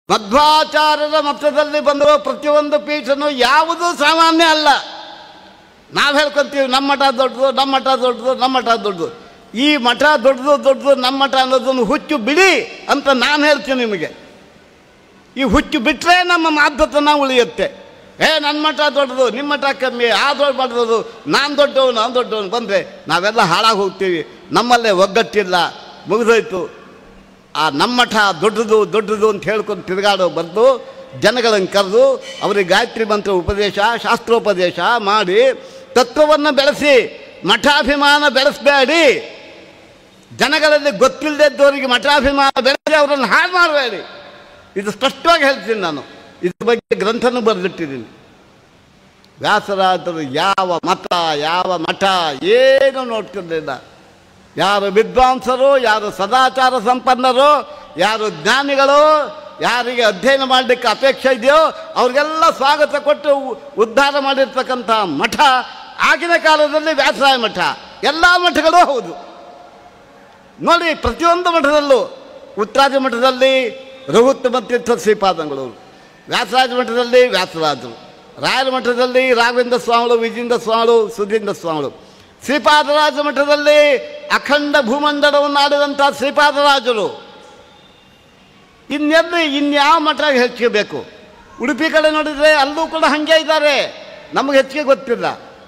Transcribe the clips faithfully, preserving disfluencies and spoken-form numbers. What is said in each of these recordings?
ಮಧ್ವಾಚಾರ್ಯರ ಮತದಲ್ಲಿ ಬಂದಿರುವ ಪ್ರತಿಯೊಂದು ಪೀಠನೂ ಯಾವುದೂ ಸಾಮಾನ್ಯ ಅಲ್ಲ. ನಾವು ಹೇಳ್ಕೊಂತೀವಿ ನಮ್ಮ ಮಠ ದೊಡ್ಡದು, ನಮ್ಮ ಮಠ ದೊಡ್ಡದು, ನಮ್ಮ ಮಠ ದೊಡ್ಡದು. ಈ ಮಠ ದೊಡ್ಡದು ದೊಡ್ಡದು ನಮ್ಮ ಮಠ ಅನ್ನೋದನ್ನು ಹುಚ್ಚು ಬಿಡಿ ಅಂತ ನಾನು ಹೇಳ್ತೀನಿ ನಿಮಗೆ. ಈ ಹುಚ್ಚು ಬಿಟ್ಟರೆ ನಮ್ಮ ಮಾಧ್ಯತನ ಉಳಿಯುತ್ತೆ. ಏ ನನ್ನ ಮಠ ದೊಡ್ಡದು, ನಿಮ್ಮ ಮಠ ಕಮ್ಮಿ, ಆ ದೊಡ್ಡ ಮಾಡೋದು, ನಾನು ದೊಡ್ಡವನು ನಾನು ದೊಡ್ಡವನು ಬಂದರೆ ನಾವೆಲ್ಲ ಹಾಳಾಗಿ ಹೋಗ್ತೀವಿ. ನಮ್ಮಲ್ಲೇ ಒಗ್ಗಟ್ಟಿಲ್ಲ, ಮುಗಿದೋಯ್ತು. ಆ ನಮ್ಮ ಮಠ ದೊಡ್ಡದು ದೊಡ್ಡದು ಅಂತ ಹೇಳ್ಕೊಂಡು ತಿರುಗಾಡೋ ಬರೆದು ಜನಗಳನ್ನು ಕರೆದು ಅವರಿಗೆ ಗಾಯತ್ರಿ ಮಂತ್ರ ಉಪದೇಶ, ಶಾಸ್ತ್ರೋಪದೇಶ ಮಾಡಿ ತತ್ವವನ್ನು ಬೆಳೆಸಿ ಮಠಾಭಿಮಾನ ಬೆಳೆಸಬೇಡಿ. ಜನಗಳಲ್ಲಿ ಗೊತ್ತಿಲ್ಲದವರಿಗೆ ಮಠಾಭಿಮಾನ ಬೆಳೆಸಿ ಅವರನ್ನು ಹಾಳು ಮಾಡಬೇಡಿ. ಇದು ಸ್ಪಷ್ಟವಾಗಿ ಹೇಳ್ತೀನಿ. ನಾನು ಇದ್ರ ಬಗ್ಗೆ ಗ್ರಂಥನೂ ಬರೆದಿಟ್ಟಿದ್ದೀನಿ. ವ್ಯಾಸರಾಜರು ಯಾವ ಮತ ಯಾವ ಮಠ ಏನೂ ನೋಡ್ತಿರಲಿಲ್ಲ. ಯಾರು ವಿದ್ವಾಂಸರು, ಯಾರು ಸದಾಚಾರ ಸಂಪನ್ನರು, ಯಾರು ಜ್ಞಾನಿಗಳು, ಯಾರಿಗೆ ಅಧ್ಯಯನ ಮಾಡಲಿಕ್ಕೆ ಅಪೇಕ್ಷೆ ಇದೆಯೋ ಅವ್ರಿಗೆಲ್ಲ ಸ್ವಾಗತ ಕೊಟ್ಟು ಉದ್ಧಾರ ಮಾಡಿರ್ತಕ್ಕಂಥ ಮಠ ಆಗಿನ ಕಾಲದಲ್ಲಿ ವ್ಯಾಸರಾಯ ಮಠ. ಎಲ್ಲ ಮಠಗಳು ಹೌದು ನೋಡಿ. ಪ್ರತಿಯೊಂದು ಮಠದಲ್ಲೂ ಉತ್ತರಾದಿ ಮಠದಲ್ಲಿ ರಘುತ್ತಮ ತೀರ್ಥ ಶ್ರೀಪಾದಂಗಳು, ವ್ಯಾಸರಾಜ ಮಠದಲ್ಲಿ ವ್ಯಾಸರಾಜರು, ರಾಯರ ಮಠದಲ್ಲಿ ರಾಘವೇಂದ್ರ ಸ್ವಾಮಿಗಳು, ವಿಜೇಂದ್ರ ಸ್ವಾಮಿಗಳು, ಸುಧೀಂದ್ರ ಸ್ವಾಮಿಗಳು, ಶ್ರೀಪಾದರಾಜ ಮಠದಲ್ಲಿ ಅಖಂಡ ಭೂಮಂಡಲವನ್ನು ಆಡಿದಂಥ ಶ್ರೀಪಾದರಾಜರು. ಇನ್ನೆಲ್ಲಿ ಇನ್ಯಾವ ಮಠ ಹೆಚ್ಚಿಗೆ ಬೇಕು? ಉಡುಪಿ ಕಡೆ ನೋಡಿದರೆ ಅಲ್ಲೂ ಕೂಡ ಹಾಗೆ ಇದ್ದಾರೆ, ನಮಗೆ ಹೆಚ್ಚಿಗೆ ಗೊತ್ತಿಲ್ಲ.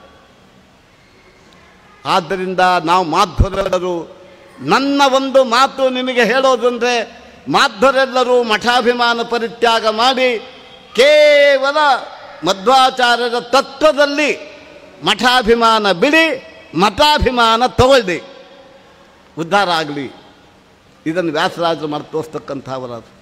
ಆದ್ದರಿಂದ ನಾವು ಮಾಧ್ವರೆಲ್ಲರೂ, ನನ್ನ ಒಂದು ಮಾತು ನಿಮಗೆ ಹೇಳೋದಂದರೆ, ಮಾಧ್ವರೆಲ್ಲರೂ ಮಠಾಭಿಮಾನ ಪರಿತ್ಯಾಗ ಮಾಡಿ ಕೇವಲ ಮಧ್ವಾಚಾರ್ಯರ ತತ್ವದಲ್ಲಿ ಮಠಾಭಿಮಾನ ಬಿಡಿ, ಮಠಾಭಿಮಾನ ತಗೊಳ್ಳಿ, ಉದ್ಧಾರ ಆಗಲಿ. ಇದನ್ನು ವ್ಯಾಸರಾಜರು ಮಾಡಿ ತೋರಿಸ್ತಕ್ಕಂಥವರಾದ್ರು.